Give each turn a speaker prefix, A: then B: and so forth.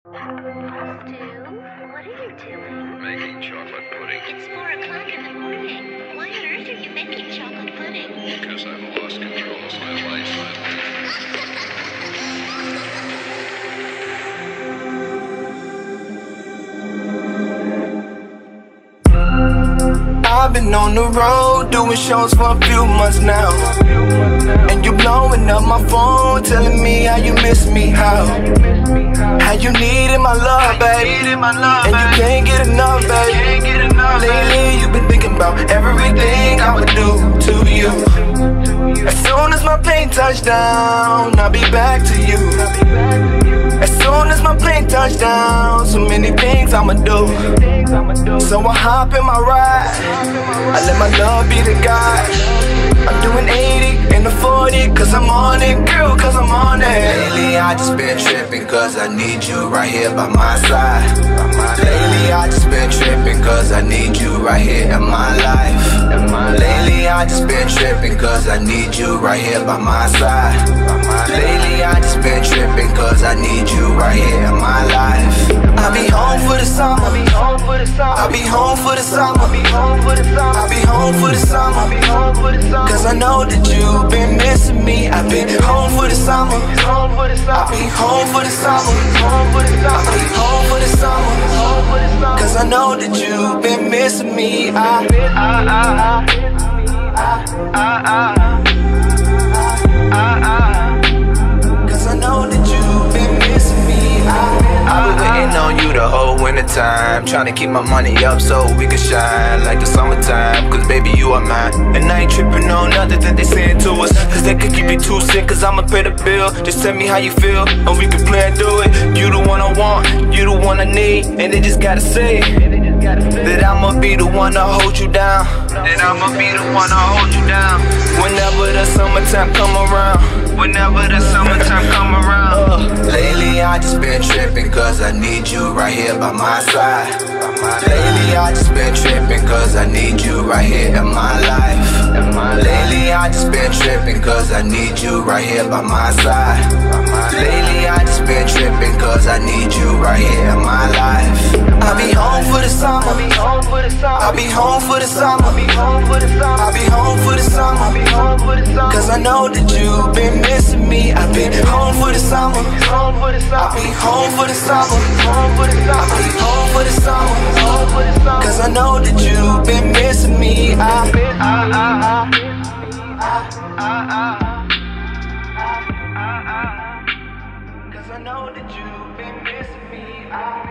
A: Stu, what are you doing?
B: Making chocolate pudding.
A: It's 4 o'clock in the morning. Why on earth are you making chocolate pudding?
B: Because I've lost control of my life.
C: I've been on the road doing shows for a few months now, and you blowing up my phone, telling me how you miss me, how you needed my love, babe, and you can't get enough, babe. Lately you've been thinking about everything I would do to you. As soon as my plane touched down, I'll be back to you. As soon as my plane touched down, so many things I'ma do. So I hop in my ride, I let my love be the guide. I'm doing 80 and the 40, cause I'm on it, girl, cause I'm on it. Lately I just been tripping, cause I need you right here by my side. Lately I just been tripping, cause I need you right here in my life. Lately I just been tripping, cause I need you right here by my side. Lately I just been tripping, cause I need you right here in my life. I'll be home for the summer, I'll be home for the summer, I'll be home for the summer, I'll be home for the summer, I'll be home for the summer, I'll be home for the summer. Cause I know that you've been missing me. I've been home for the summer, I'll be home for the summer, I'll be home for the summer. Cause I know that you've been missing me. Cause I know that you've been missing me. I've been waiting on you the whole winter time, trying to keep my money up so we can shine like the summertime. Cause baby you are mine, and I ain't tripping on nothing that they saying to us, cause they could keep you too sick, cause I'ma pay the bill. Just tell me how you feel, and we can plan through it. You the one I want, you the one I need, and they just gotta say that I'ma be the one to hold you down, that I'ma be the one to hold you down. Whenever the summertime come around, whenever the summertime come around. Lately I just been tripping, cause I need you right here by my side. Lately I just been tripping, cause I need you right here in my life. Lately I just been tripping, cause I need you right here by my side. Lately I just been tripping, cause I need you right here in my life. I'll be home for the summer, I'll be home for the summer, I'll be home for the summer, I'll be home for the summer, I'll be home for the summer, I'll be home for the summer. Cause I know that you've been missing me. I've been home for the summer, I'll be home for the summer, I'll be home for the summer. Cause I know that you've been missing me. Cause I know that you've been missing me.